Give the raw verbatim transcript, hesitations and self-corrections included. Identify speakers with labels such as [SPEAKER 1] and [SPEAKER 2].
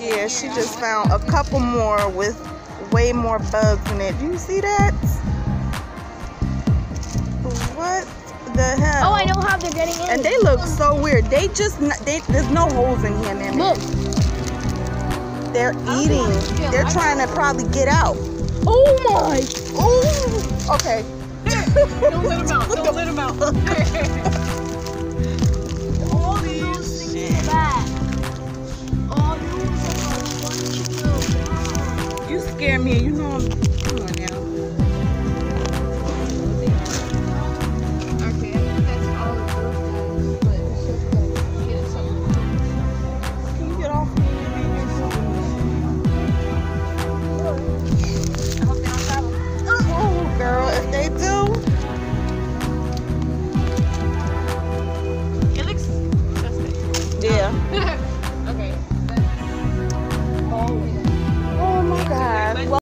[SPEAKER 1] Yeah, she just found a couple more with way more bugs in it. Do you see that? What the hell?
[SPEAKER 2] Oh, I know how they're getting in.
[SPEAKER 1] And they look so weird. They just, they, there's no holes in here, man.
[SPEAKER 2] Look.
[SPEAKER 1] They're eating. They're trying to probably get out.
[SPEAKER 2] Oh my.
[SPEAKER 1] Oh. Okay.
[SPEAKER 3] Don't let them out. Don't let them out.